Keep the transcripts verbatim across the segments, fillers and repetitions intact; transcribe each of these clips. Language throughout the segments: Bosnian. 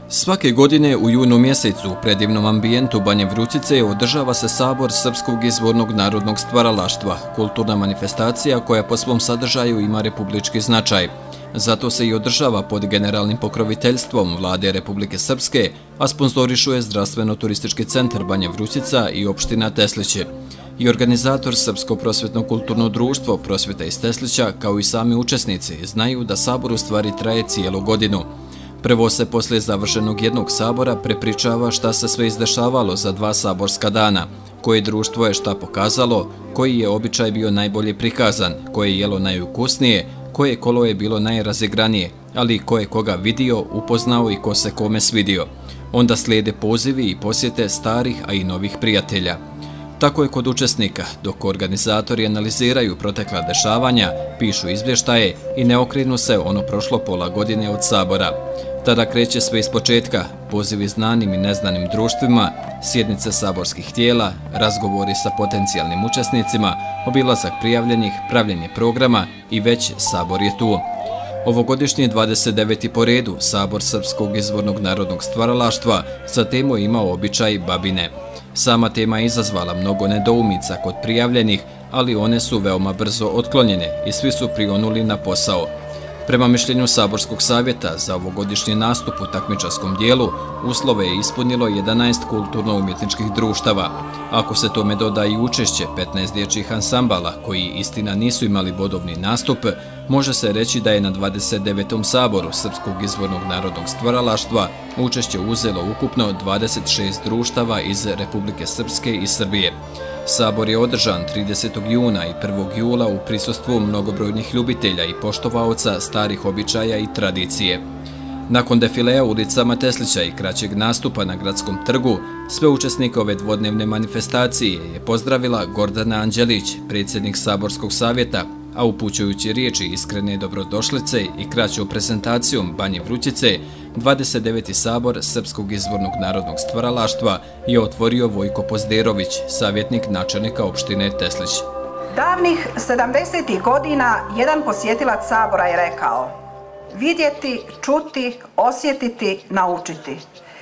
Svake godine u junu mjesecu u predivnom ambijentu Banje Vrućice održava se Sabor Srpskog izvornog narodnog stvaralaštva, kulturna manifestacija koja po svom sadržaju ima republički značaj. Zato se i održava pod generalnim pokroviteljstvom Vlade Republike Srpske, a sponzorišuje Zdravstveno-turistički centar Banja Vrućica i opština Tesliće. I organizator Srpsko prosvjetno kulturno društvo Prosvjeta iz Teslića, kao i sami učesnici, znaju da Sabor u stvari traje cijelu godinu. Prvo se poslije završenog jednog sabora prepričava šta se sve izdešavalo za dva saborska dana, koje društvo je šta pokazalo, koji je običaj bio najbolje prikazan, koje je jelo najukusnije, koje kolo je bilo najrazigranije, ali i ko je koga vidio, upoznao i ko se kome svidio. Onda slijede pozivi i posjete starih, a i novih prijatelja. Tako je kod učesnika, dok organizatori analiziraju protekla dešavanja, pišu izvještaje i ne okrenu se ono prošlo pola godine od sabora. Tada kreće sve iz početka, pozivi znanim i neznanim društvima, sjednice saborskih tijela, razgovori sa potencijalnim učesnicima, obilazak prijavljenih, pravljenje programa i već sabor je tu. Ovogodišnji dvadeset deveti po redu Sabor Srpskog izvornog narodnog stvaralaštva za temu je imao običaj babine. Sama tema je izazvala mnogo nedoumica kod prijavljenih, ali one su veoma brzo otklonjene i svi su prionuli na posao. Prema mišljenju Saborskog savjeta za ovogodišnji nastup u takmičarskom dijelu, uslove je ispunilo jedanaest kulturno-umjetničkih društava. Ako se tome doda i učešće petnaest dječjih ansambala, koji istina nisu imali bodovni nastup, može se reći da je na dvadeset devetom Saboru Srpskog izvornog narodnog stvaralaštva učešće uzelo ukupno dvadeset šest društava iz Republike Srpske i Srbije. Sabor je održan tridesetog juna i prvog jula u prisustvu mnogobrojnih ljubitelja i poštovaoca starih običaja i tradicije. Nakon defilea ulicama Teslića i kraćeg nastupa na Gradskom trgu, sve učesnike ove dvodnevne manifestacije je pozdravila Gordana Anđelić, predsjednik Saborskog savjeta, a upućujući riječi iskrene dobrodošlice i kraćom prezentacijom Banje Vrućice, dvadeset deveti Sabor Srpskog izvornog narodnog stvaralaštva je otvorio Vojko Pozderović, savjetnik načelnika opštine Teslić. Davnih sedamdesetih godina jedan posjetilac Sabora je rekao: vidjeti, čuti, osjetiti, naučiti.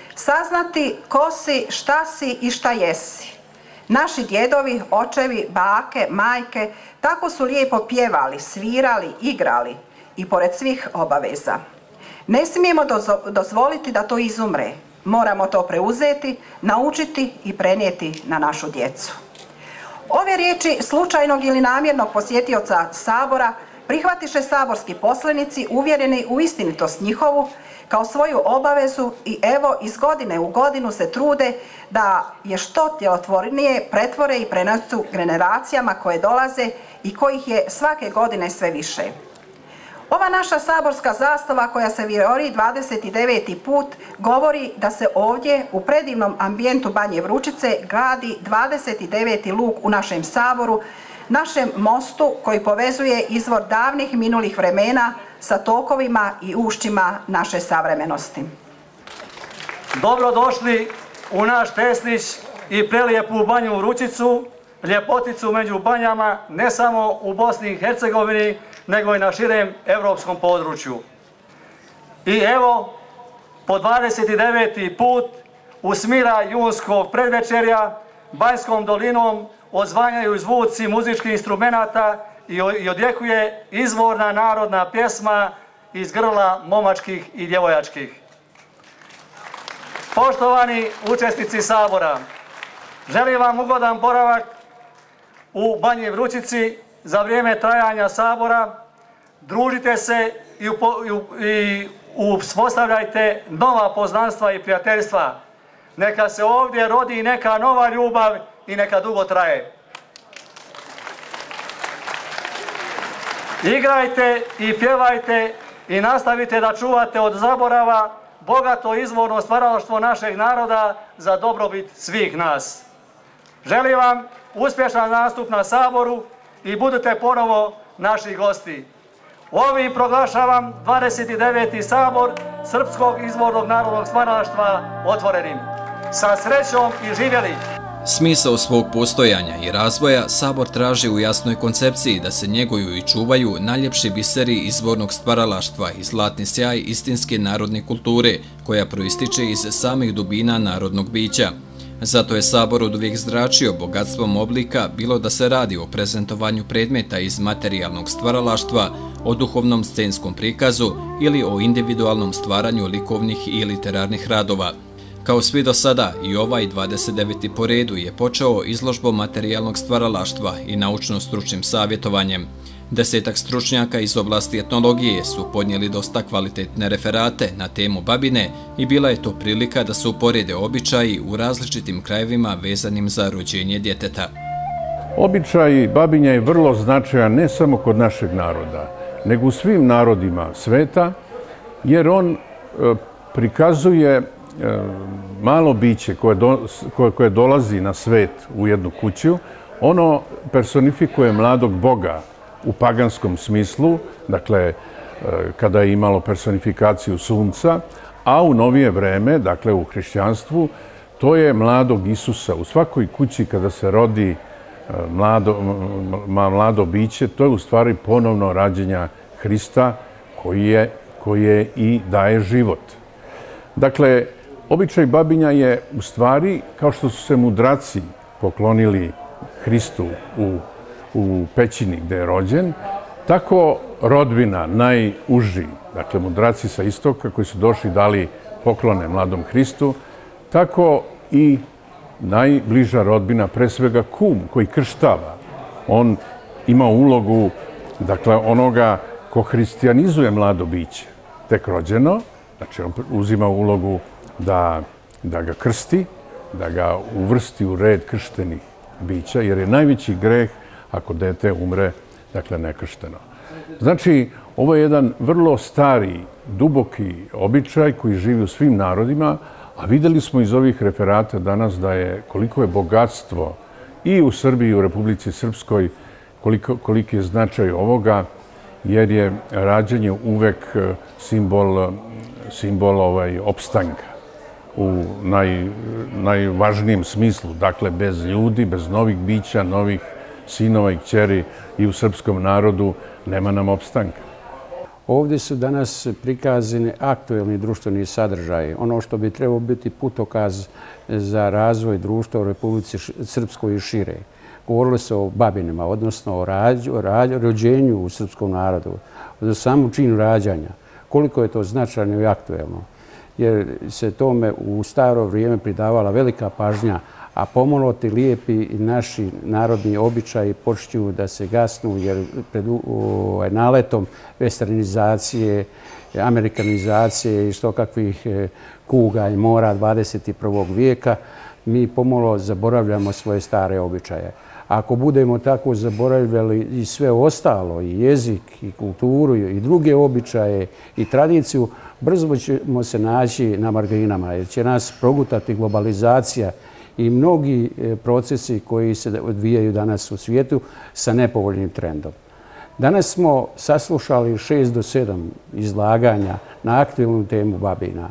Saznati ko si, šta si i šta jesi. Naši djedovi, očevi, bake, majke tako su lijepo pjevali, svirali, igrali i pored svih obaveza. Ne smijemo dozvoliti da to izumre. Moramo to preuzeti, naučiti i prenijeti na našu djecu. Ove riječi slučajnog ili namjernog posjetioca Sabora prihvatiše saborski poslanici uvjereni u istinitost njihovu kao svoju obavezu i evo iz godine u godinu se trude da je što djelotvornije pretvore i prenesu generacijama koje dolaze i kojih je svake godine sve više. Ova naša saborska zastava koja se vijori dvadeset deveti put govori da se ovdje u predivnom ambijentu Banje Vrućice gradi dvadeset deveti luk u našem Saboru, našem mostu koji povezuje izvor davnih minulih vremena sa tokovima i ušćima naše savremenosti. Dobrodošli u naš Teslić i prelijepu Banju Vrućicu, ljepoticu među banjama ne samo u Bosni i Hercegovini, nego i na širem evropskom području. I evo, po dvadeset deveti put u smira junskog predvečerja Banjskom dolinom odzvanjaju zvuci muzičkih instrumenata i odjekuje izvorna narodna pjesma iz grla momačkih i djevojačkih. Poštovani učesnici Sabora, želim vam ugodan boravak u Banji Vrućici za vrijeme trajanja Sabora. Družite se i uspostavljajte nova poznanstva i prijateljstva. Neka se ovdje rodi neka nova ljubav i neka dugo traje. Igrajte i pjevajte i nastavite da čuvate od zaborava bogato izvorno stvaralaštvo našeg naroda za dobrobit svih nas. Želim vam uspješan nastup na Saboru i budite ponovo naši gosti. Ovim proglašavam dvadeset deveti Sabor Srpskog izvornog narodnog stvaralaštva otvorenim. Sa srećom i živjeli! Smisao svog postojanja i razvoja Sabor traži u jasnoj koncepciji da se njeguju i čuvaju najljepši biseri izvornog stvaralaštva i zlatni sjaj istinske narodne kulture, koja proističe iz samih dubina narodnog bića. Zato je Sabor oduvijek zračio bogatstvom oblika, bilo da se radi o prezentovanju predmeta iz materijalnog stvaralaštva, o duhovnom scenskom prikazu ili o individualnom stvaranju likovnih i literarnih radova. Kao svi do sada, i ovaj dvadeset deveti po redu je počeo izložbom materijalnog stvaralaštva i naučno-stručnim savjetovanjem. Desetak stručnjaka iz oblasti etnologije su podnijeli dosta kvalitetne referate na temu babine i bila je to prilika da se uporede običaji u različitim krajevima vezanim za rođenje djeteta. Običaj babinja je vrlo značajan ne samo kod našeg naroda, nego u svim narodima sveta, jer on prikazuje malo biće koje, do, koje, koje dolazi na svet u jednu kuću. Ono personifikuje mladog Boga u paganskom smislu, dakle, kada je imalo personifikaciju sunca, a u novije vreme, dakle u hrišćanstvu, to je mladog Isusa. U svakoj kući kada se rodi mlado, mlado biće, to je u stvari ponovno rađenja Hrista koji je, koji je i daje život. Dakle, običaj babinja je u stvari, kao što su se mudraci poklonili Hristu u, u pećini gde je rođen, tako rodbina najuži, dakle mudraci sa istoka koji su došli dali poklone mladom Hristu, tako i najbliža rodbina, pre svega kum koji krštava. On ima ulogu, dakle, onoga ko hristijanizuje mlado biće, tek rođeno, znači on uzima ulogu da, da ga krsti, da ga uvrsti u red krštenih bića, jer je najveći greh ako dete umre, dakle, nekršteno. Znači, ovo je jedan vrlo stari, duboki običaj koji živi u svim narodima, a videli smo iz ovih referata danas da je koliko je bogatstvo i u Srbiji i u Republici Srpskoj, koliko, koliki je značaj ovoga, jer je rađanje uvek simbol, simbol ovaj, opstanka u naj, najvažnijem smislu. Dakle, bez ljudi, bez novih bića, novih sinova i kćeri i u srpskom narodu nema nam opstanka. Ovdje su danas prikazani aktuelni društveni sadržaji. Ono što bi trebao biti putokaz za razvoj društva u Republici Srpskoj i šire. Govorilo se o babinama, odnosno o, rađ, o rađ, rođenju u srpskom narodu, o samom činu rađanja. Koliko je to značajno i aktuelno. Jer se tome u staro vrijeme pridavala velika pažnja, a pomalo ti lijepi i naši narodni običaji počinju da se gasnu, jer pred ovaj, naletom westernizacije, amerikanizacije i što kakvih kuga i mora dvadeset prvog vijeka, mi pomalo zaboravljamo svoje stare običaje. Ako budemo tako zaboravljali i sve ostalo, i jezik, i kulturu, i druge običaje, i tradiciju, brzo ćemo se naći na marginama, jer će nas progutati globalizacija i mnogi procesi koji se odvijaju danas u svijetu sa nepovoljnim trendom. Danas smo saslušali šest do sedam izlaganja na aktuelnu temu babina.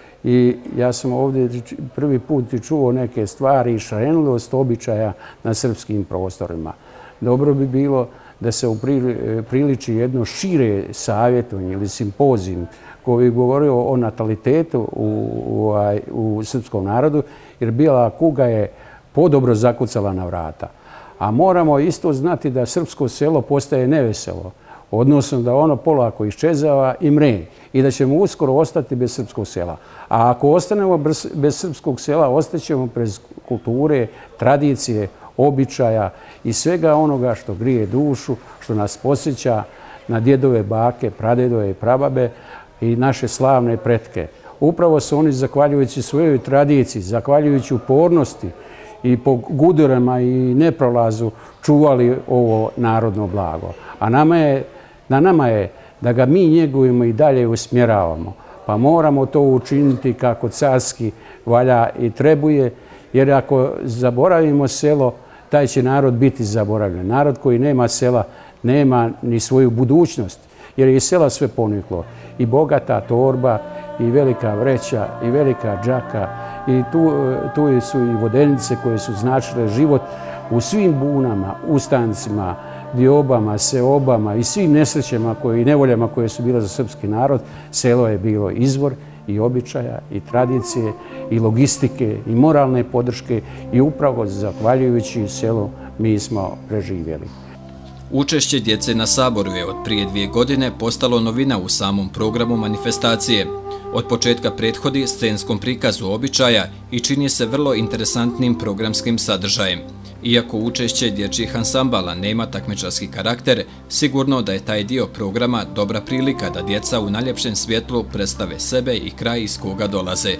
I ja sam ovdje prvi put čuo neke stvari i šarenljivost običaja na srpskim prostorima. Dobro bi bilo da se upriliči jedno šire savjetovanje ili simpozijum koji bi govorio o natalitetu u, u, u srpskom narodu, jer bijela kuga je podobro zakucala na vrata. A moramo isto znati da srpsko selo postaje neveselo, odnosno da ono polako iščezava i mre i da ćemo uskoro ostati bez srpskog sela. A ako ostanemo bez srpskog sela, ostaćemo bez kulture, tradicije, običaja i svega onoga što grije dušu, što nas posjeća na djedove, bake, pradjedove i prababe i naše slavne pretke. Upravo su oni, zahvaljujući svojoj tradiciji, zahvaljujući upornosti i po gudurama i neprolazu, čuvali ovo narodno blago. A nama je, na nama je da ga mi njegujemo i dalje usmjeravamo. Pa moramo to učiniti kako carski valja i trebuje, jer ako zaboravimo selo, taj će narod biti zaboravljen. Narod koji nema sela nema ni svoju budućnost, jer je iz sela sve poniklo. I bogata torba, i velika vreća, i velika džaka, i tu, tu su i vodenice koje su značile život u svim bunama, ustancima, diobama, seobama i svim nesrećama koje, i nevoljama koje su bile za srpski narod. Selo je bilo izvor i običaja, i tradicije, i logistike, i moralne podrške i upravo zahvaljujući selu mi smo preživjeli. Učešće djece na saboru je od prije dvije godine postalo novina u samom programu manifestacije. Od početka prethodi scenskom prikazu običaja i čini se vrlo interesantnim programskim sadržajem. Iako učešće dječjih ansambala nema takmičarski karakter, sigurno da je taj dio programa dobra prilika da djeca u najljepšem svjetlu predstave sebe i kraj iz koga dolaze.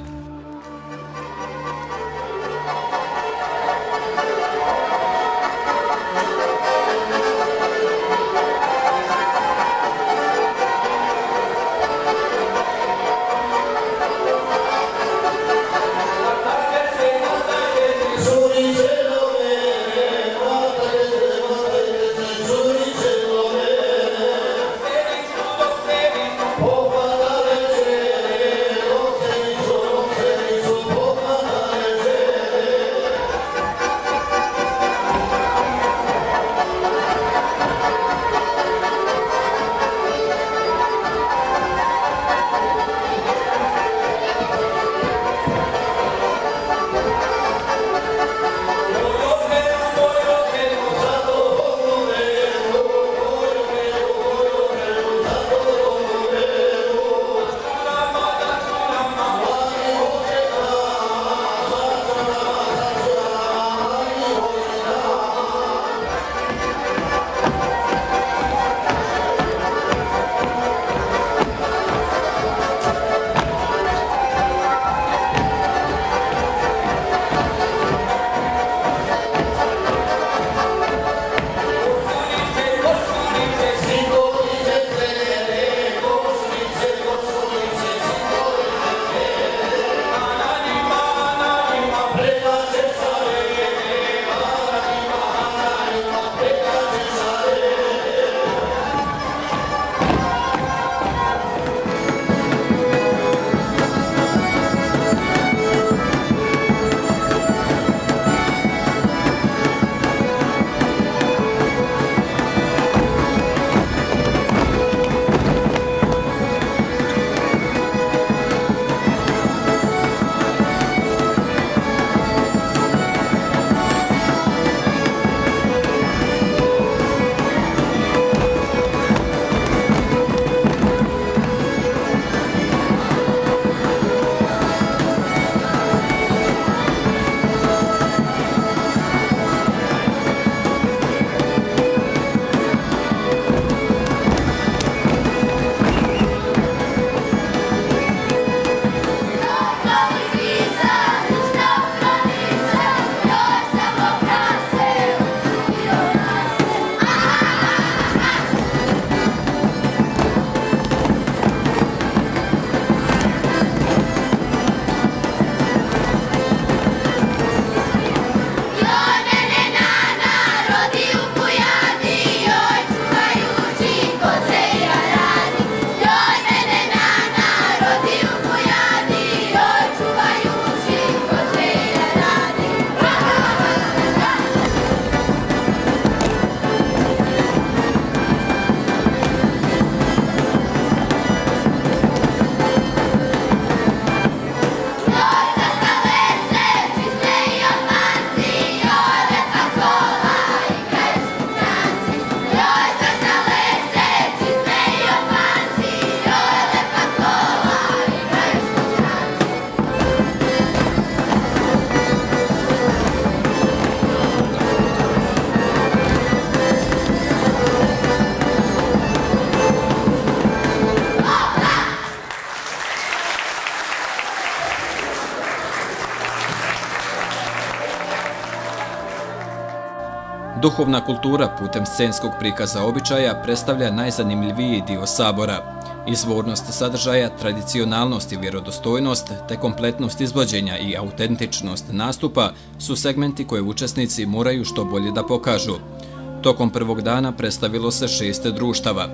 Duhovna kultura putem scenskog prikaza običaja predstavlja najzanimljiviji dio sabora. Izvornost sadržaja, tradicionalnost i vjerodostojnost, te kompletnost izvođenja i autentičnost nastupa su segmenti koje učesnici moraju što bolje da pokažu. Tokom prvog dana predstavilo se šest društava.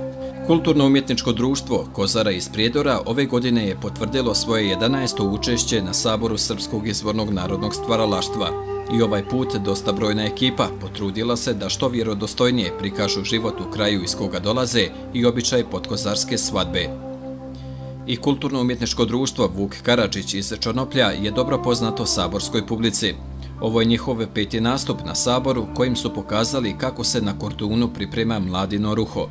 Kulturno-umjetničko društvo Kozara iz Prijedora ove godine je potvrdilo svoje jedanaesto učešće na Saboru Srpskog izvornog narodnog stvaralaštva i ovaj put dosta brojna ekipa potrudila se da što vjerodostojnije prikažu život u kraju iz koga dolaze i običaj podkozarske svadbe. I Kulturno-umjetničko društvo Vuk Karadžić iz Čornoplja je dobro poznato saborskoj publici. Ovo je njihov peti nastup na Saboru kojim su pokazali kako se na Kordunu priprema Mladino ruho.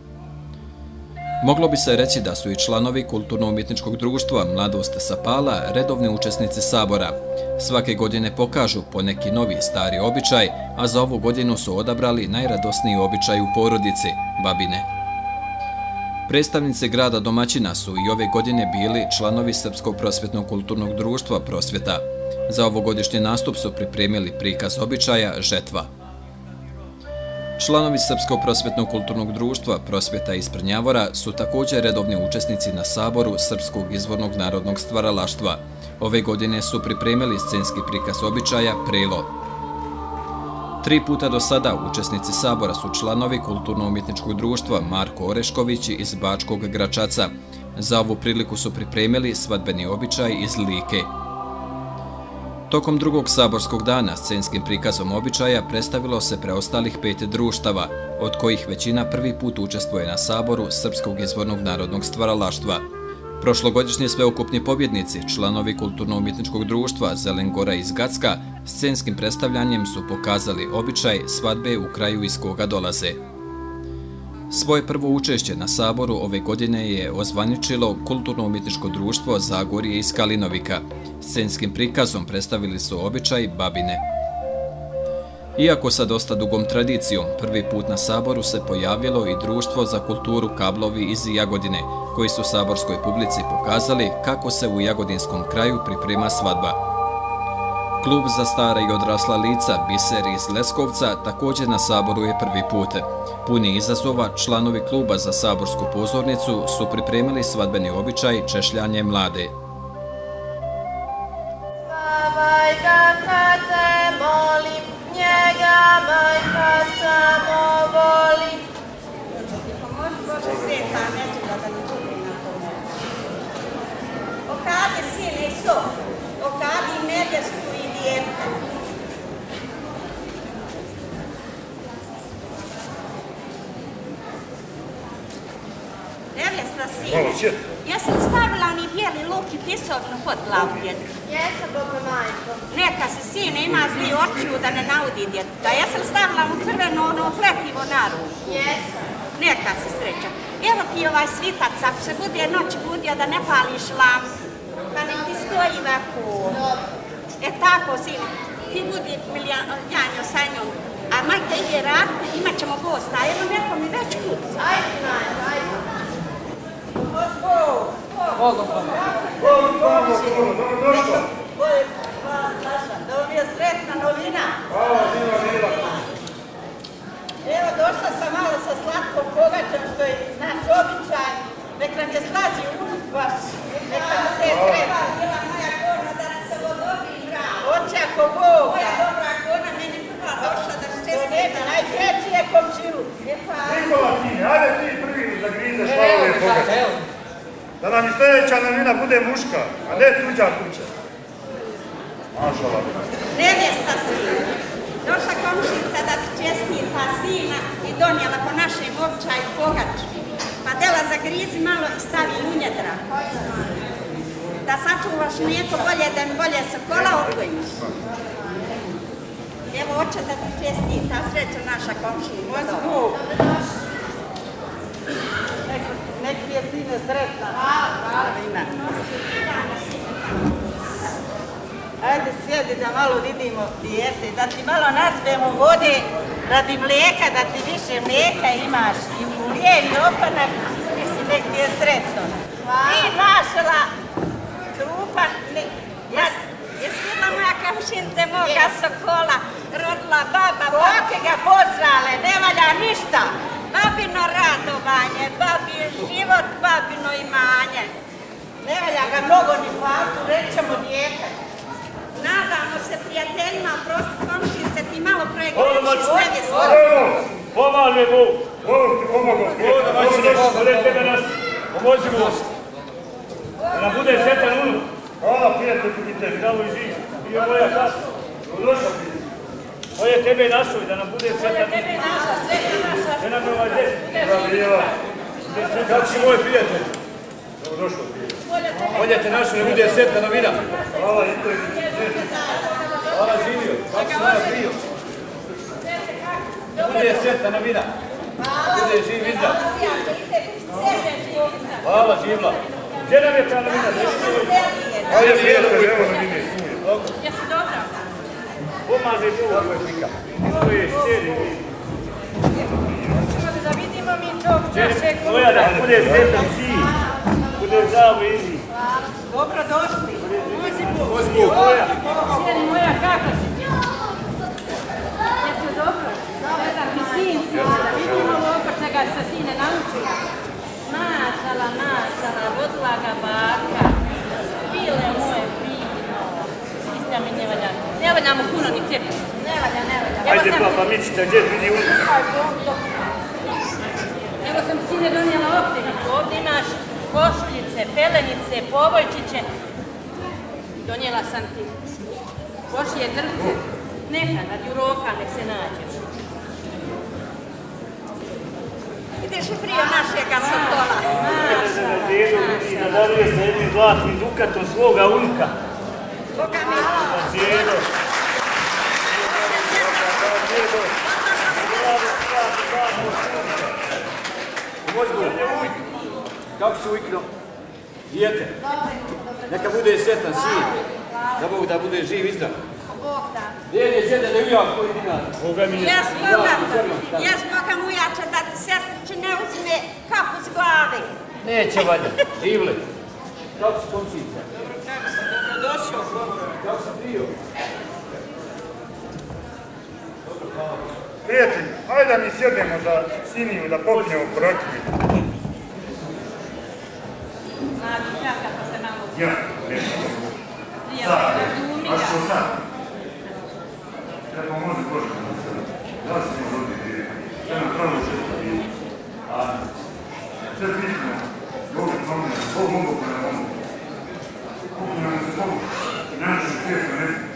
Moglo bi se reći da su i članovi Kulturno-umjetničkog društva Mladost sa Pala redovni učesnici Sabora. Svake godine pokažu po neki novi stari običaj, a za ovu godinu su odabrali najradosniji običaj u porodici, babine. Predstavnici grada domaćina su i ove godine bili članovi Srpskog prosvjetnog kulturnog društva Prosvjeta. Za ovogodišnji nastup su pripremili prikaz običaja Žetva. Članovi Srpskog prosvjetnog kulturnog društva Prosvjeta iz Prnjavora su također redovni učesnici na Saboru Srpskog izvornog narodnog stvaralaštva. Ove godine su pripremili scenski prikaz običaja Prelo. Tri puta do sada učesnici Sabora su članovi Kulturno-umjetničkog društva Marko Orešković iz Bačkog Gračaca. Za ovu priliku su pripremili svadbeni običaj iz Like. Tokom drugog saborskog dana scenskim prikazom običaja predstavilo se preostalih pet društava, od kojih većina prvi put učestvuje na Saboru Srpskog izvornog narodnog stvaralaštva. Prošlogodišnji sveukupni pobjednici, članovi Kulturno-umjetničkog društva Zelen Gora iz Gacka, scenskim predstavljanjem su pokazali običaj svadbe u kraju iz koga dolaze. Svoje prvo učešće na Saboru ove godine je ozvaničilo Kulturno-umjetničko društvo Zagorje iz Kalinovika. Scenskim prikazom predstavili su običaj babine. Iako sa dosta dugom tradicijom, prvi put na Saboru se pojavilo i Društvo za kulturu Kablovi iz Jagodine, koji su saborskoj publici pokazali kako se u jagodinskom kraju priprema svadba. Klub za stara i odrasla lica Biser iz Leskovca također na Saboru je prvi put. Puni izazova, članovi kluba za saborsku pozornicu su pripremili svadbeni običaj Češljanje mlade. Okade sine i so, okade i nevjestu i dijete. Nevjesta sine, ja sam stavila oni bijeli luk i pisovnu pod glavu djedu. Jesam, dobro majko. Neka se sine ima zli očiju da ne naudi djedu. Da ja sam stavila mu crveno ono pletivo na ruku. Jesam. Neka se sreća. Evo ti ovaj svitac, ako se bude noć budio da ne pališ lampu. Pa nek ti stoji ovako. E tako, sine, ti budi Miljanjo sa njom. A majka ide rad, imat ćemo gosta. A evo neko mi već kuca. Ajde, najde, ajde. Bog, Bogom pomoći. Bogom pomoći. Dobro, dobro. Da vam je sretna novina. Hvala, Mila, Mila. Evo, došla sam malo sa slatkom pogačom, što je naš običaj. Nek nam je slađi unuk vaš. Nek nam te sretna. Bila moja kona da nam se vodovi i bravo. Oće ako Bog. Moja dobra kona meni prva došla da ščestita. Najpreći je komšilu. Nikola, sine, ajde ti prvi da grizeš malo ove pogače. Da nam i sljedeća novina bude muška, a ne tuđa kuća. Mašala. Nevjesta sina. Došla komšinica da ti čestita sina i donijela po našem običaju pogaču. Pa dela zagrizi malo i stavi unjedra. Da sačuvaš mlijeko bolje, da mi bolje sokola odgojiš. Evo, oče da ti čestita, sreću naša komšinica. Neki je sine sretna. Hvala, hvala. Ajde sjedi da malo vidimo dijete, da ti malo nazvemo vode radi mlijeka, da ti više mlijeka imaš i u lijevi opanak, mislim nek ti je sretno. Ti našla trupa, jesi vidjela moja komšinice moga sokola, rodila baba, bake ga pozdrale, ne valja ništa. Babino radovanje, babin život, babino imanje. Ne valja ga mnogo ni faltu, rećemo dijete. Nadamo se prijateljima, prosto komšinice, ti malo projekreći sve vjesto. Evo, pomaže Bog. Bog ti pomogao. Bog da maći ne pored tebe nas pomozi gost. Da nam bude sretan unuk. Hvala, prijatelj, prijatelj. Zdravo i živ. Bio moja kasa. Dobrodošao ti. Moje tebe i našoj, da nam bude sretan unuk. Tebe naša, sreća naša. Sve nam je ovaj djeti. Gabriela. Kako si moj prijatelj? Dobrodošao ti. Bolje te našu, ne bude sretna novina. Hvala, i to je. Hvala, živio. Kako si moja prio? Bude sretna novina. Bude živ i zdrav. Hvala, živla. Gdje nam je ta novina? Ajde, prijatelj, evo novine. Jesi dobra? Pomaže Bog ovoj klika. To je šćeri. Da vidimo mi tog našeg... Moja da bude sretan sin. Bude zdravo i živ. Dobro došli. Gospod moja. Sjeni moja, kako si ti? Jesi dobro? Gledam ti sin, da vidimo oko čega se sine naučila. Mašala, mašala, vodila ga baka. Bile moje fino. Istina mi ne valja. Ne valja mu puno ni tebi. Ne valja, ne valja. Ajde papa, mičite, gdje vidi unuk? Evo sam sine donijela optevicu. Ovdje imaš košuljice, pelenice, povojčiće. Donijela sam ti košije drvce. Neka, radi uroka, nek se nađeš. Ideš u prije našega sotola. Da dedo vidi, nadaruje se jednim zlatnim dukatom svoga unuka. Boga mi. Da dedo. Kako si ujkno? Dijete. Neka bude sretan sin. Da Bog da bude živ i zdrav. Bog da. Gdje je djede da ujak koji dinar? Boga mi je. Jes Boga, jes Boga mujača da ti sestriče ne uzme kapu s glave. Neće valja. Živle. Kako si komšica? Dobro, kako si? Dobro došao. Kako si prio? Prijatelj, ajde da mi sjednemo za siniju da popnemo protiv. Mladi, čaka pa se malo... Ja, nešto. Sad, a što sad? Treba može Bože da se da li smo rodni dvije? Sve nam pravo šesto dvije. A sve bitno, Boga promene, Bog mogu pa ne mogu. Kako nam se mogu? I našem svijetu ne bi.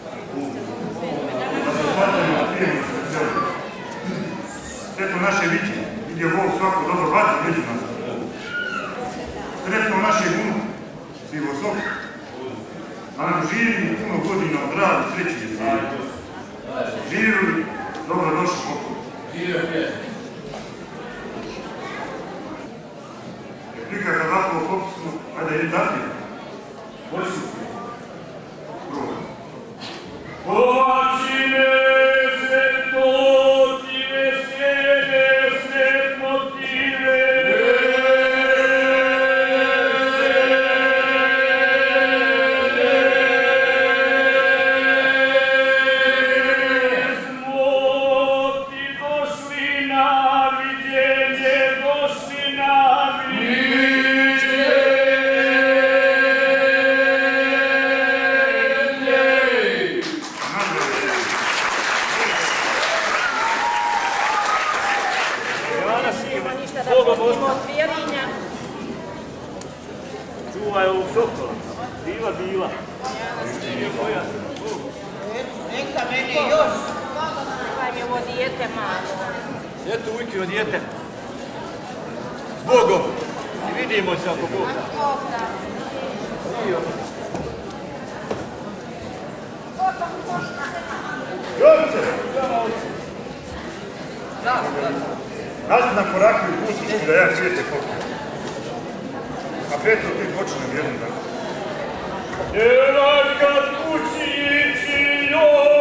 Da se shvatimo, da prijemo se sebe. Sretno naše viće, vidio Bog svako dobro vati među nas. Sretno naše unuka, sivo soka. A nam živi puno godina od rada i sreći je svijet. Živjeli, dobro došli pokoj. Živio prijatelj. Prika kad ovako popisno, ajde je zapije. Koji su? Prvo. Počine se to, time sjede se motive. Čuvaj ovog sokola. Bila, bila. Neka meni još. Kaj mi ovo dijete mašta. Eto ujkino dijete. S Bogom. I vidimo se ako Bog da. Bog da. Jovice! Nazi nam korakli u putničku da ja svijete pokoj. A Petro ti počnem jednom dan. Jelaj kad kući ići joj.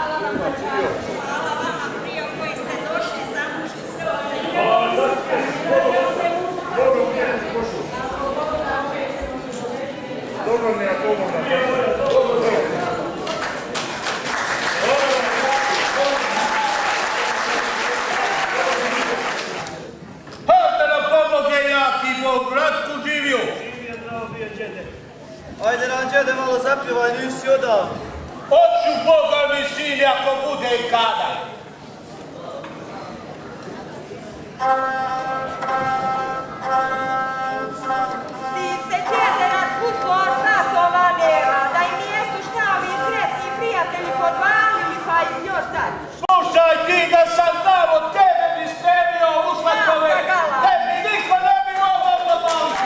Hvala Živio, bratku, živio! Živio, zdravo bio, djede. Ajde nam, djede, malo zapjevaj, nisi odavno. Oću Boga mi sin, ako bude i kada. Ti se djede raspustila satova nema, da im nijesu štavi sretni prijatelji podvalili, pa ih još sad. Slušaj ti da sam znao od tebe bi spremio u slatove, tebi niko ne bi mogao podvaliti.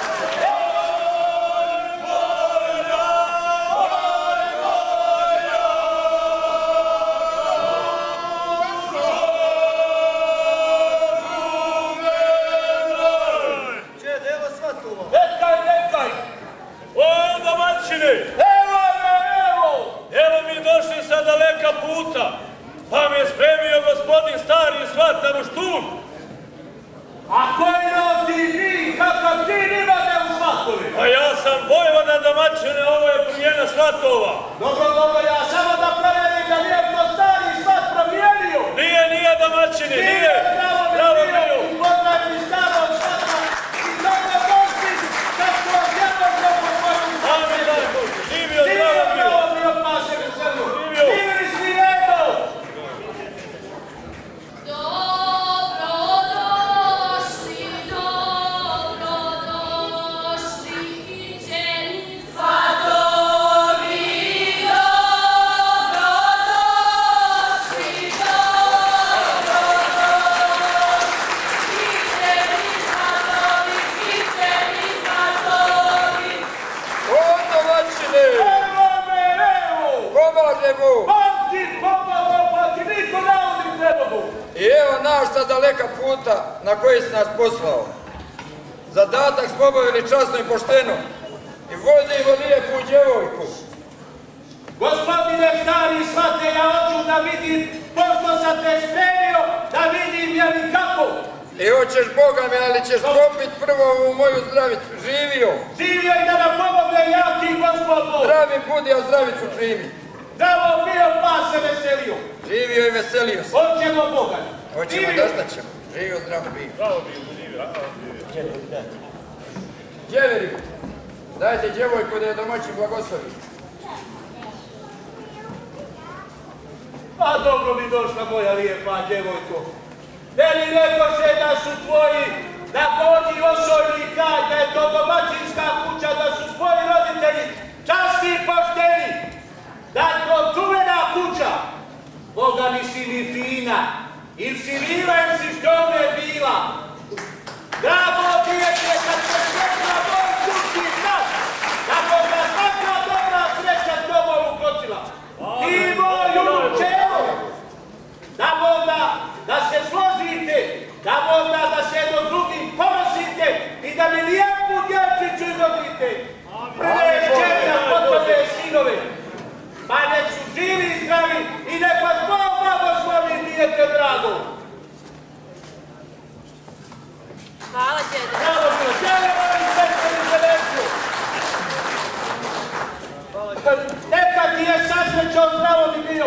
Pa mi je spremio gospodin stari svatar u štum. A koji nam ti mi, kakav ti nimate u svatovi? A ja sam vojvoda domaćine, ovo je promjena svatova. Dobro, dobro, ja samo da preverim da nije to stari svat promijenio. Nije, nije domaćine, nije. Nije, bravo bio. I pozdravim starog svata i dobro došli, kako vas jedno dobro pođu. Amin, daj Bože, živio, zdravo bio. Živio, zdravo bio, paše veselu. Živili svi jedno. I evo naš sa daleka puta na koji si nas poslao. Zadatak smo obavili časno i pošteno i vozimo lijepu djevojku. Gospodine stari svate, ja hoću da vidim pošto sam te spremio, da vidim je li kako. I hoćeš Boga mi, ali ćeš popit prvo u moju zdravicu. Živio. Živio i da nam pomogne jaki gospod Bog. Zdravi budi, a zdravicu primi. Zdravo bio, pa se veselio. Živio i veselio se. Hoćemo Boga. Hoćemo, da ćemo. Živio, zdravo bio. Zdravo bio, živio. Djeveri, dajte djevojku da je domaćin blagoslovi. Pa dobro mi došla moja lijepa djevojko. Veli rekoše da su tvoji, da godi osojni kaj, da je to domaćinska kuća, da su tvoji roditelji časti i pošteni. Da je to čuvena kuća. Boga mi si mi fina, ili si lila, ili si šljome bila. Drago dijete, kad se sretna moj kući sad, da Boga svaka dobra sreća s tobom ukočila. Ti moju čelu, da Boga da se složite, da Boga da se jedno drugim ponosite i da mi lijepu djevčiću izrodite. Prve četiri, potom je sinove. Pa nek su živi i zdravi i nek vas Bog blagoslovi, dijete drago. Hvala, djede. Bravo bilo, djede moji sestri Zelenku. Neka ti je sasvećao zdravo mi bio.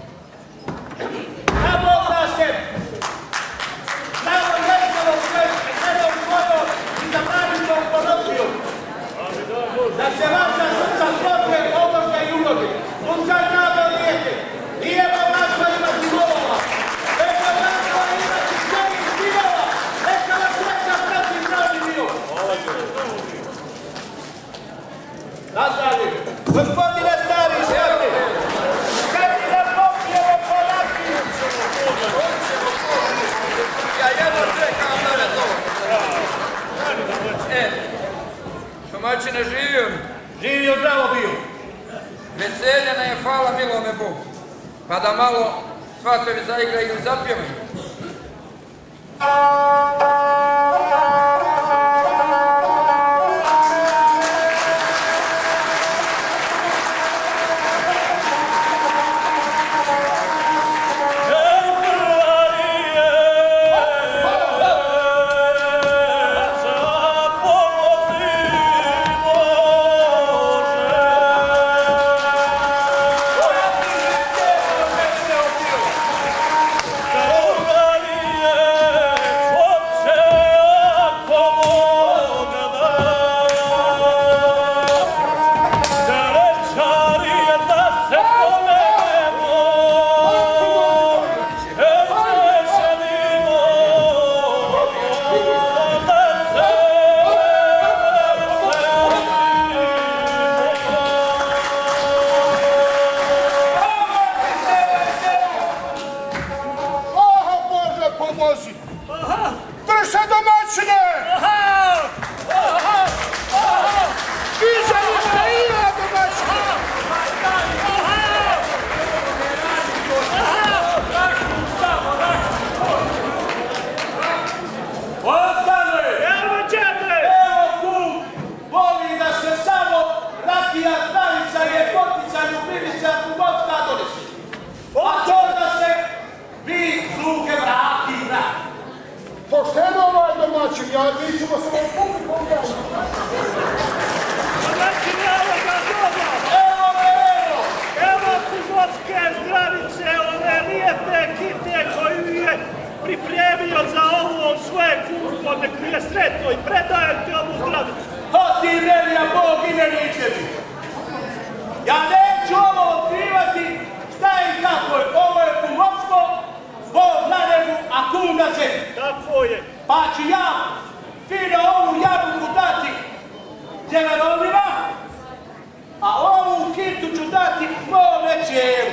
Da Bog da se zdravo veselo svesti, jednom svojom i za pravičom ponosijom. Da se vaša srca slože, obože i urode. Slušaj nado lijete, nije vam našla imati golova. Neka našla imati svojih sinova. Neka vas sreća prati zdravi bio. Nazdravljaju. Gospodine stari svati, kada da popijemo po rakiju. Ja jedno čekam da me to. E, domaćine živio mi. Živio, zdravo bio. Veseljena je, hvala milome Bogu. Pa da malo svatovi zaigraju i zapjevaju. Hvala domaći, ja mi ćemo se vam publikom gledati. Znači, evo ga dobro! Evo me, evo! Evo Kuzotske zdravice, ove lijepe kite koju je pripremio za ovo svoje kustvo, nek mi je sretno i predajem ti ovu zdravicu. To ti meni, a Bog i meni i tebi. Ja neću ovo otkrivati šta i kako je. Ovo je kumovstvo, Bog na nebu, a kum na zemlji. Tako je. Pa ću ja fino ovu jabuku dati djeverovima, a ovu kitu ću dati mome čelu.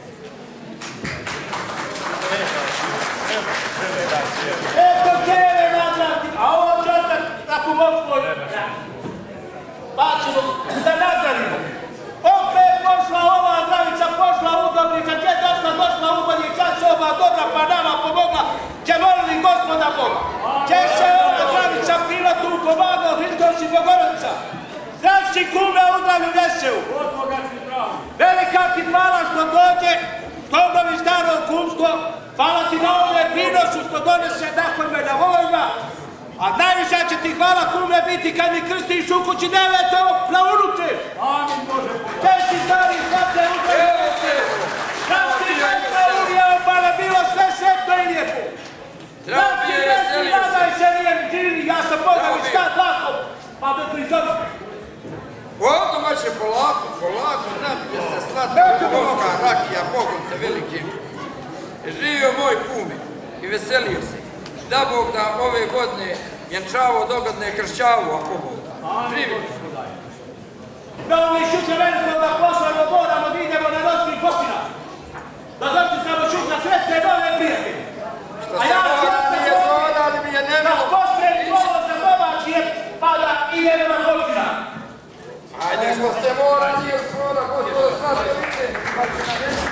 Eto tebe nadrati, a ovo ću otak na kumovstvo. Pa ćemo da nazarimo. Opet pošla ova zdravica, pošla udobnica, gdje došla, došla ubolji čas ova dobra pa nama pomogla, će molili gospoda Boga. Gdje se ova zdravica pilotu pomagao Hristos i Bogorodica. Zdrav si kume u zdravlju Veseu. Velika ti hvala što dođe, što obnovi staro kumstvo, hvala ti na ovome prinosu što donese nakojme na vojima. A najviše će ti hvala kume biti kad mi krstiš u kući deveto na unuče. Amin Bože. Gdje si stari svate uđe? Kad si sveta urijao pa ne bilo sve sretno i lijepo. Kad si neki nadaj se nije živi, ja sam Boga mi stat lako, pa me prizove. Ovdje mače polako, polako, napije se slatka kumovska rakija, Bogom te velikim. Živio moj kume i veselio se. Da Bog da ove godine vjenčavo dogodne kršćavu, ako Bog da. Živi. Da ovi šuće veliko da poslano moramo da idemo na noćni popina. Da dočitamo šuća sretne nove prijatelje. Što se mora nije zvoda, ali mi je nemilo. Da pospremi ovo za domaćije, pa da idemo na popina. Ajde, što se mora nije zvoda, gospodo, sad te vidite, pa će na neći.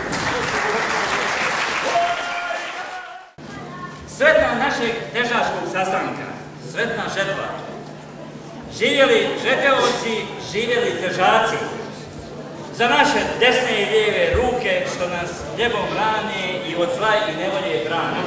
Sretna našeg težaškog sastanka, sretna žetva. Živjeli žetevovci, živjeli težaci. Za naše desne i lijeve ruke što nas ljebom brane i od zla i nevolje brane.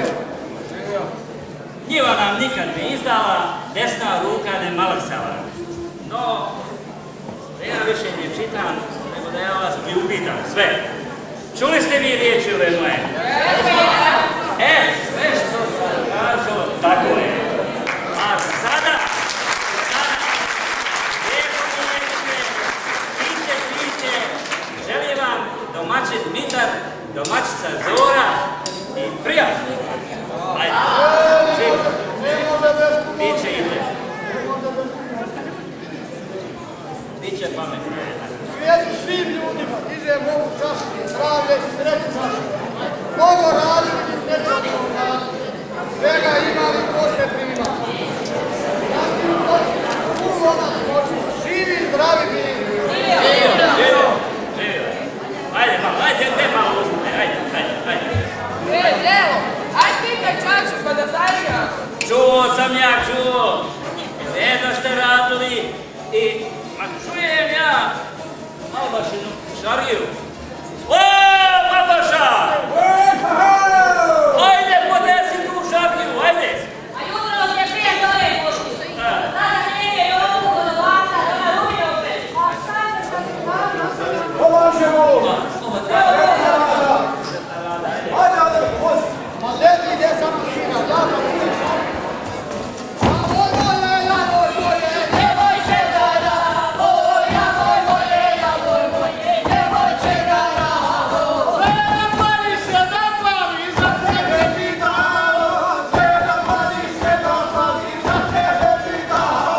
Njiva nam nikad ne izdala, desna ruka ne malaksala. No, da ja više ne čitam, nego da ja vas priupitam sve. Čuli ste vi riječi ove moje? E, sve što sam kažao, tako je. A sada, sada, lijepo mi recite, piće, piće, želim vam domaćin Mitar, domaćica Zora i prijatelj. Ajde, živ. Piće ide. Piće pametno. Svijetu svim ljudima, ide mogu časti, zdravlje i sreću. Mogu raditi i nečemu raditi. Svega imam i posle prima. Znači, puno nas moći. Živi, zdravi bili. Živio, živio, živio. Ajde, malo, ajde, ne malo uzmite, ajde, ajde, ajde. E, evo, ajde pitaj čaču pa da zaigra. Čuo sam ja, čuo. Jedno ste radili i, ma čujem ja, Albašinu šariju. O, Albaša! Ajde, podesi tu šariju, ajde! A jutro nam je prije dole pošli. Sada nije i ovu kod ovaka, da me rubi opet. A šta je što se hvala? Pomažemo! Ajde, ajde, vozi! Ma deti ide sa mašina, ja sam ide. A ovo je, ja moj moje, djevojče gara, ovo ja moj moje, ja moj moje, djevojče gara. Sve napali se, napali, za tebe pitao. Sve napali se, napali, za tebe pitao.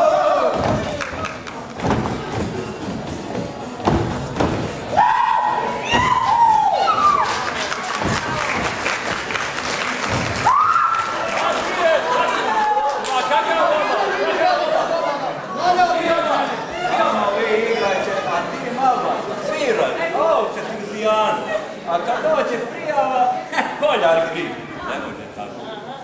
A kad dođe prijava, koljar kriv. Ne može tako.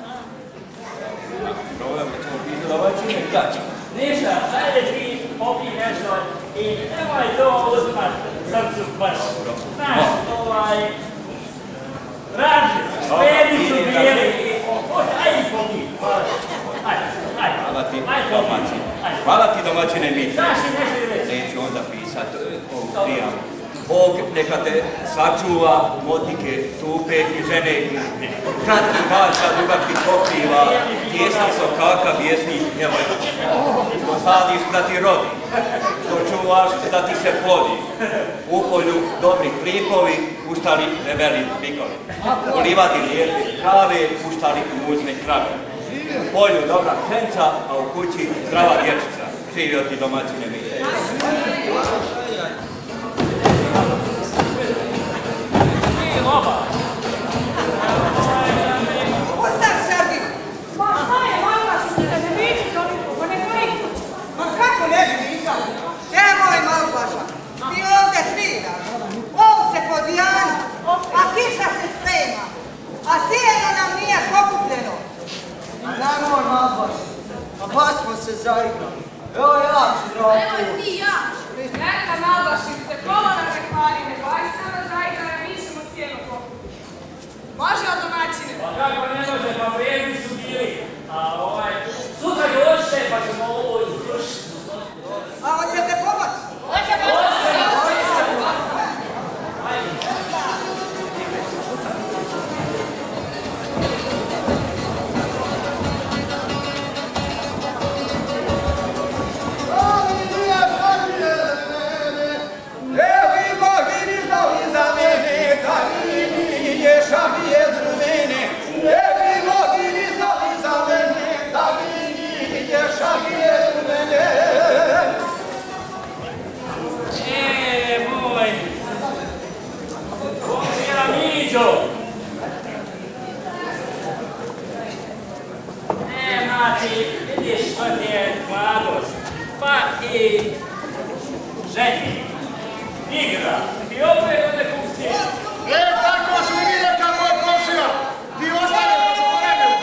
Problem je ćemo biti domaćine i kaći. Ništa, ajde ti popij nešto i nemoj to uzmat srcu baš. Znaš, ovaj... Raži, spedi su bijeli i... Ajde popij, ajde. pisati domaći. Hvala ti domaćine Mitre. Neću onda pisati ovu prijavu. Bog neka te sačuva, motike, tupe i žene i kratki hača, dugaki pokriva, tjesni sokaka, bijesni djevojka. Što sadiš da ti rodi, što čuvaš da ti se plodi. U polju dobri klikovi, ustali debeli bikovi. U livadi lijepe krave, ustali muzne krave. U polju dobra pšenca, a u kući zdrava dječica. Živio ti domaćine Mitre. Ostav Sergi! Ma, hajde, malo što ste da ne viči toliko, pa ne koji kući. Ma kako ne bi vičali? Nemoj Malbaša, ti ovdje sviraš, ovce po dijanu, a kiša se sprema, a sijeno nam nije pokupljeno. Nemoj Malbaša, a baš smo se zaigrali. Evo ja ću dragi. Nemoj ti ja. Neka Malbašice, kolona ne hvali, nego aj se nama zaigrala, mi ćemo sjeno pokupiti. Može od domaćine? Pa kako ne može, pa vrijedni su bili. A ovaj, sutra dođite pa ćemo ovo izvršiti. A hoćete pomoći? Hoćemo! E, mati, vidiš što ti je mladost, pa i ženi, igra, i opet od nekog sjeda. E, tako su mi neka moj komšija, ti ostane da se poredimo.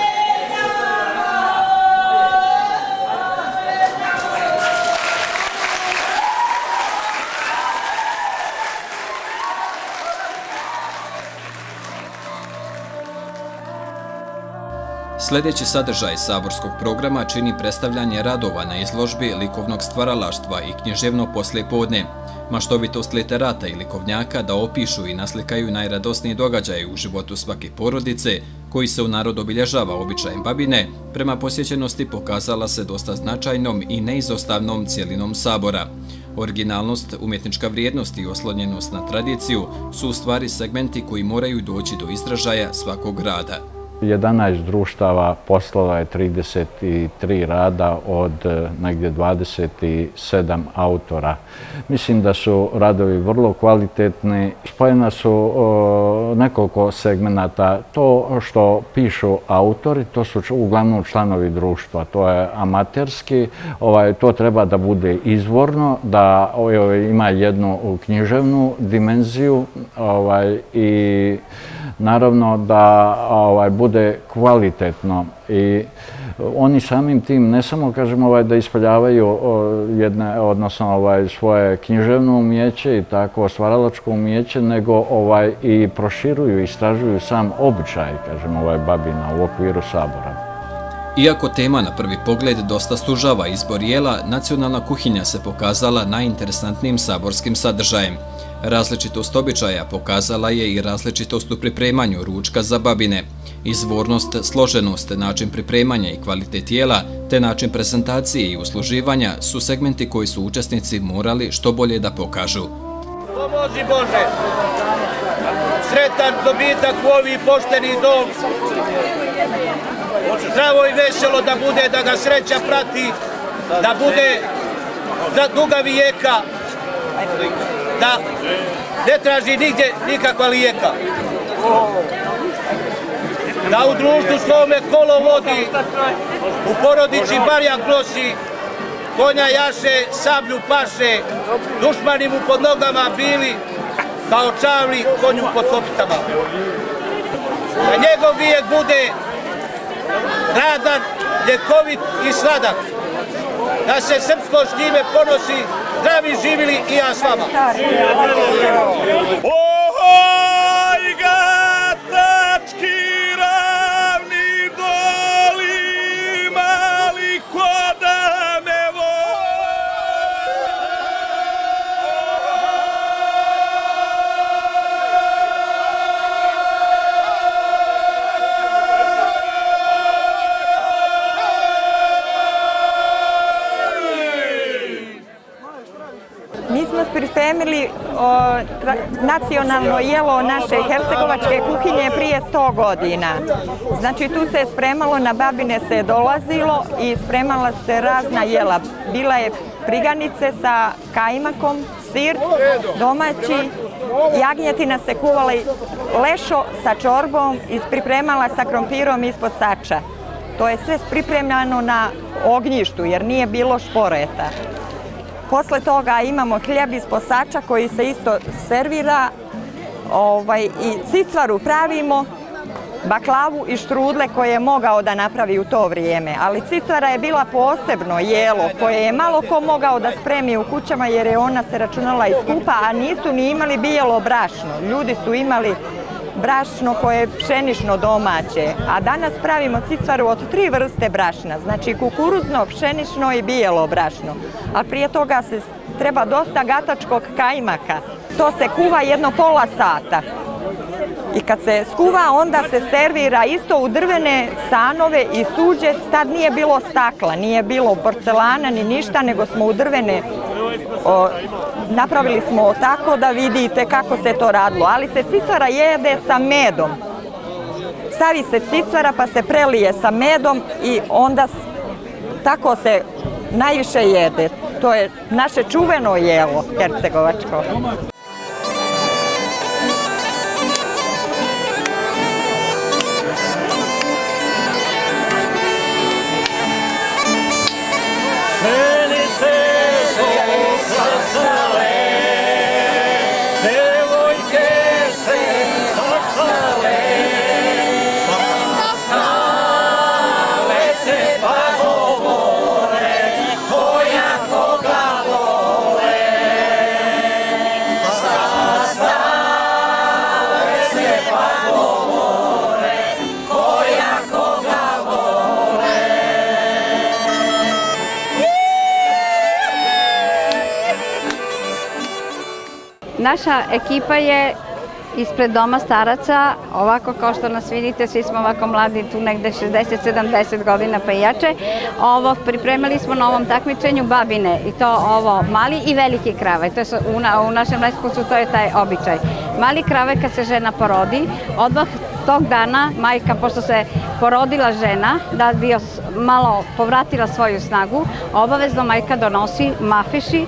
Sljedeći sadržaj saborskog programa čini predstavljanje radova na izložbi likovnog stvaralaštva i književno poslijepodne, maštovitost literata i likovnjaka da opišu i naslikaju najradosniji događaje u životu svake porodice, koji se u narodu obilježava običajem babine, prema posjećenosti pokazala se dosta značajnom i neizostavnom cijelinom sabora. Originalnost, umjetnička vrijednost i oslonjenost na tradiciju su u stvari segmenti koji moraju doći do izražaja svakog rada. jedanaest društava poslala je trideset tri rada od negdje dvadeset sedam autora. Mislim da su radovi vrlo kvalitetni. Spojena su o, nekoliko segmenata. To što pišu autori, to su uglavnom članovi društva. To je amaterski, ovaj, to treba da bude izvorno, da ovaj, ima jednu književnu dimenziju ovaj, i naravno da ovaj, bude kvalitetno i oni samim tim ne samo kažemo ovaj, da ispoljavaju jedne, odnosno ovaj, svoje književno umjeće i tako stvaralačko umjeće, nego ovaj, i proširuju, istražuju sam običaj, kažemo, ovaj, babina u okviru sabora. Iako tema na prvi pogled dosta sužava izbor jela, nacionalna kuhinja se pokazala najinteresantnijim saborskim sadržajem. Različitost običaja pokazala je i različitost u pripremanju ručka za babine. Izvornost, složenost, način pripremanja i kvalitet jela, te način prezentacije i usluživanja su segmenti koji su učesnici morali što bolje da pokažu. Pomozi Bože! Sretan dobitak u ovi pošteni dom. Zdravo i veselo da bude, da ga sreća prati, da bude za duga vijeka, da ne traži nigdje nikakva lijeka. Da u društvu svome kolo vodi, u porodici barjak nosi, konja jaše, sablju paše, dušmani mu pod nogama bili, kao čavli konju pod kopitama. Da njegov vijek bude radan, ljekovit i sladak. Da se srpsko s njime ponosi, zdravi živili i ja s vama. Ohoj ga, tački ravni doli, mali koda. Mi smo pripremili nacionalno jelo naše hercegovačke kuhinje prije sto godina. Znači tu se spremalo, na babine se dolazilo i spremala se razna jela. Bila je priganice sa kajmakom, sir domaći, jagnjetina se kuvala, lešo sa čorbom i pripremala sa krompirom ispod sača. To je sve pripremljeno na ognjištu jer nije bilo šporeta. Posle toga imamo hljeb iz posača koji se isto servira i cicvaru pravimo, baklavu i štrudle koje je mogao da napravi u to vrijeme. Ali cicvara je bila posebno jelo koje je malo ko mogao da spremi u kućama jer je ona se računala i skupa, a nisu ni imali bijelo brašno. Ljudi su imali brašno koje je pšenično domaće, a danas pravimo cicvaru od tri vrste brašna, znači kukuruzno, pšenično i bijelo brašno. A prije toga se treba dosta gatačkog kajmaka. To se kuva jedno pola sata. I kad se skuva, onda se servira isto u drvene sanove i suđe. Tad nije bilo stakla, nije bilo porcelana ni ništa, nego smo u drvene napravili smo tako da vidite kako se to radilo. Ali se cicvara jede sa medom. Stavi se cicvara pa se prelije sa medom i onda tako se najviše jede. To je naše čuveno jelo hercegovačko. Naša ekipa je ispred Doma staraca, ovako kao što nas vidite, svi smo ovako mladi, tu negde šezdeset sedamdeset godina pa i jače. Ovo pripremili smo na ovom takmičenju babine i to ovo mali i veliki kravaj. To je u našem Leskovcu to je taj običaj. Mali kravaj kad se žena porodi, odmah tog dana majka, pošto se porodila žena, da bi malo povratila svoju snagu, obavezno majka donosi mafiši.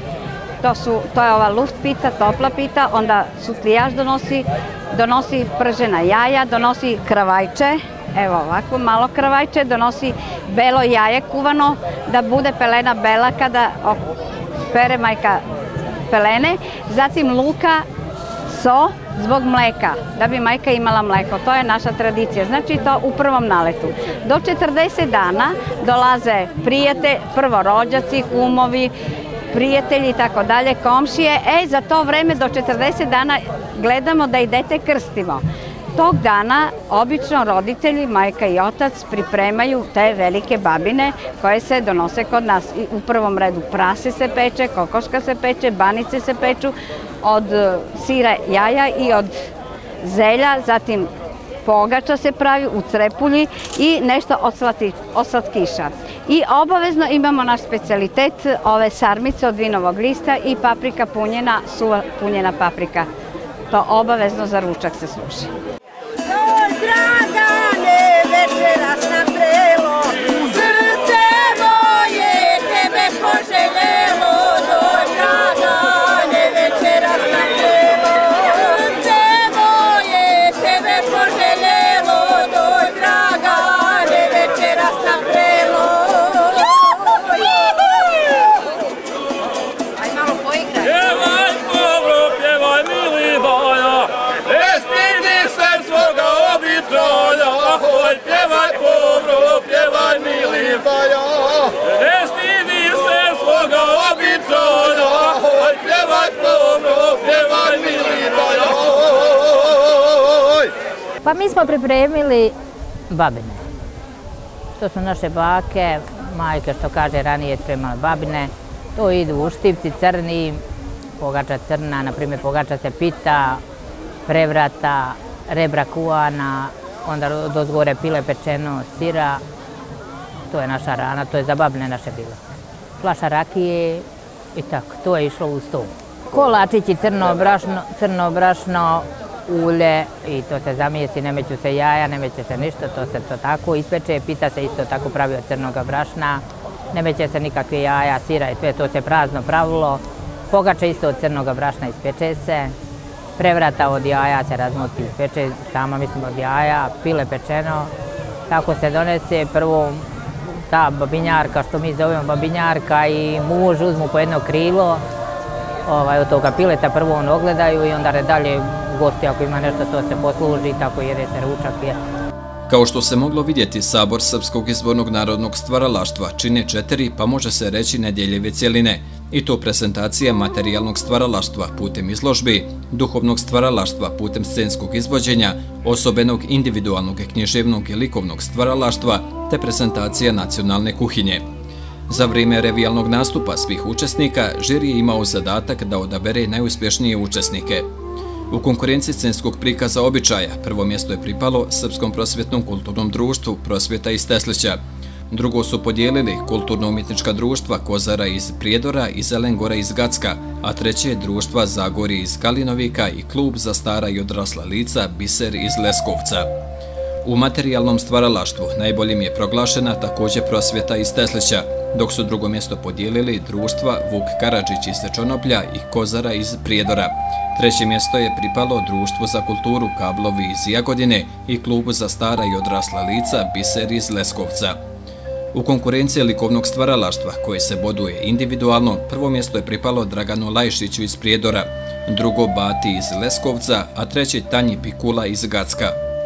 To je ova luft pita, topla pita, onda sutlijaš donosi, donosi pržena jaja, donosi kravajče, evo ovako malo kravajče, donosi belo jaje kuvano, da bude pelena bela kada pere majka pelene, zatim luka, so, zbog mleka, da bi majka imala mleko. To je naša tradicija, znači to u prvom naletu. Do četrdeset dana dolaze prijatelji, prvo rođaci, kumovi, prijatelji i tako dalje, komšije. E, za to vreme do četrdeset dana gledamo da i dete krstimo. Tog dana obično roditelji, majka i otac, pripremaju te velike babine koje se donose kod nas. U prvom redu prase se peče, kokoška se peče, banice se peču od sira, jaja i od zelja, zatim pogača se pravi u crepulji i nešto od slatkiša. I obavezno imamo naš specijalitet, ove sarmice od vinovog lista i paprika punjena, suva punjena paprika. To obavezno za ručak se služi. Dragane, večeras nam prelo, srce moje tebe poželjelo, doj dragane, večeras nam prelo, srce moje tebe poželjelo, doj dragane, večeras nam prelo. Aj malo poigraj. Pjevaj dobro, pjevaj mili boja, ne stidi se svoga običaja, oj pjevaj dobro, pjevaj mili boja, ne stidi se svoga običaja, oj pjevaj dobro, pjevaj mili boja. Pa mi smo pripremili babine. To su naše bake, majke što kaže ranije spremale babine. To idu u štipci crni, pogača crna, na primjer pogača se pita, prevrata, rebra kuvana, onda dozgore pile pečeno, sira. To je naša rana, to je za babine naše bilo. Flaša rakije i tako, to je išlo u stol. Kolačići, crno brašno, crno brašno, ulje i to se zamijesi, ne meću se jaja, ne meće se ništa, to se to tako ispeče, pita se isto tako pravi od crnog brašna, ne meće se nikakve jaja, sira i sve, to se prazno pravilo. Pogača isto od crnog brašna ispeče se, prevrata od jaja se razmoti ispeče, sama mislim od jaja, pile pečeno, tako se donese prvo ta babinjarka, što mi zovemo babinjarka i muž uzmu po jedno krilo, ovaj, od toga pileta prvo on ogledaju i onda dalje gosti ako ima nešto to se posluži, tako jede se ručak. Je. Kao što se moglo vidjeti, Sabor Srpskog izvornog narodnog stvaralaštva čine četiri, pa može se reći nedjeljive cjeline, i to prezentacija materijalnog stvaralaštva putem izložbi, duhovnog stvaralaštva putem scenskog izvođenja, osobenog individualnog književnog i likovnog stvaralaštva, te prezentacija nacionalne kuhinje. Za vrijeme revijalnog nastupa svih učesnika, žiri je imao zadatak da odabere najuspješnije učesnike. U konkurenciji scenskog prikaza običaja prvo mjesto je pripalo Srpskom prosvjetnom kulturnom društvu Prosvjeta iz Teslića. Drugo su podijelili kulturno-umjetnička društva Kozara iz Prijedora i Zelengora iz Gacka, a treće je društva Zagorje iz Kalinovika i klub za stara i odrasla lica Biser iz Leskovca. U materijalnom stvaralaštvu najboljim je proglašena također Prosvjeta iz Teslića, dok su drugo mjesto podijelili društva Vuk Karadžić iz Čonoplja i Kozara iz Prijedora. Treće mjesto je pripalo društvu za kulturu Kablovi iz Jagodine i klubu za stara i odrasla lica Biser iz Leskovca. U konkurenciji likovnog stvaralaštva, koje se boduje individualno, prvo mjesto je pripalo Draganu Lajšiću iz Prijedora, drugo Bati iz Leskovca, a treće Tanji Pikula iz Gacka.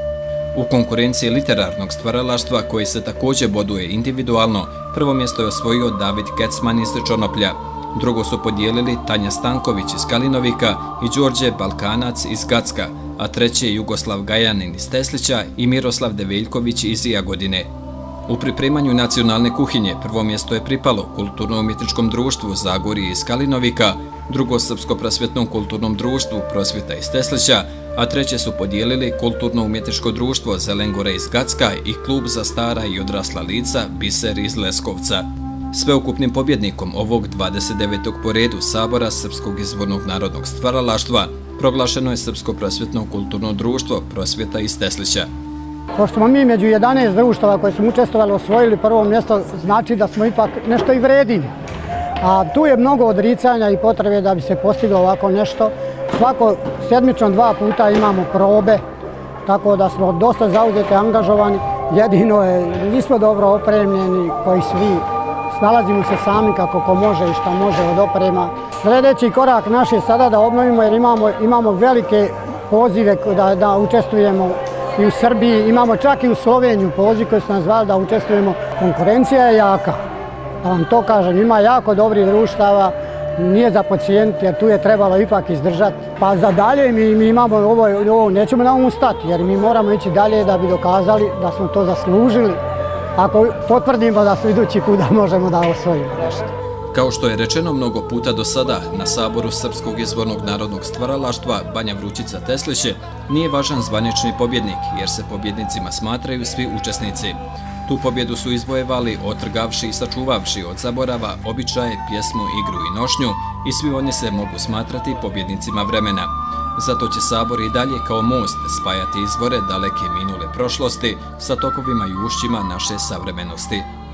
U konkurenciji literarnog stvaralaštva, koje se također boduje individualno, prvo mjesto je osvojio David Kecman iz Čonoplja, drugo su podijelili Tanja Stanković iz Kalinovika i Đorđe Balkanac iz Gacka, a treće je Jugoslav Gajanin iz Teslića i Miroslav Develjković iz Jagodine. U pripremanju nacionalne kuhinje prvo mjesto je pripalo Kulturno-umjetničkom društvu Zagorje iz Kalinovika, drugo Srpsko-prosvjetnom kulturnom društvu Prosvjeta iz Teslića, a treće su podijelili Kulturno-umjetničko društvo Zelengora iz Gacka i klub za stara i odrasla lica Biser iz Leskovca. Sveukupnim pobjednikom ovog dvadeset devetog po redu Sabora Srpskog izvornog narodnog stvaralaštva proglašeno je Srpsko-prosvjetno kulturno društvo Prosvjeta iz Teslića. Pošto smo mi među jedanaest društava koje smo učestvovali osvojili prvo mjesto, znači da smo ipak nešto i vredili. A tu je mnogo odricanja i potrebe da bi se postiglo ovako nešto. Svako sedmično dva puta imamo probe, tako da smo dosta zauzeti, angažovani. Jedino je, nismo dobro opremljeni, koji svi snalazimo se sami kako ko može i šta može od oprema. Sljedeći korak naš je sada da obnovimo jer imamo, imamo velike pozive da, da učestvujemo i u Srbiji, imamo čak i u Sloveniju poziv koji su nas zvali da učestvujemo. Konkurencija je jaka, da vam to kažem, ima jako dobrih društava, nije za pacijenti jer tu je trebalo ipak izdržati. Pa za dalje mi, mi imamo ovo, ovo, nećemo na ovom stati jer mi moramo ići dalje da bi dokazali da smo to zaslužili. Ako potvrdimo da su idući put da možemo da osvojimo nešto. Kao što je rečeno mnogo puta do sada, na Saboru Srpskog izvornog narodnog stvaralaštva Banja Vrućica Tesliće nije važan zvanični pobjednik, jer se pobjednicima smatraju svi učesnici. Tu pobjedu su izvojevali otrgavši i sačuvavši od zaborava običaje, pjesmu, igru i nošnju i svi oni se mogu smatrati pobjednicima vremena. Zato će Sabor i dalje kao most spajati izvore daleke minule prošlosti sa tokovima i ušćima naše savremenosti.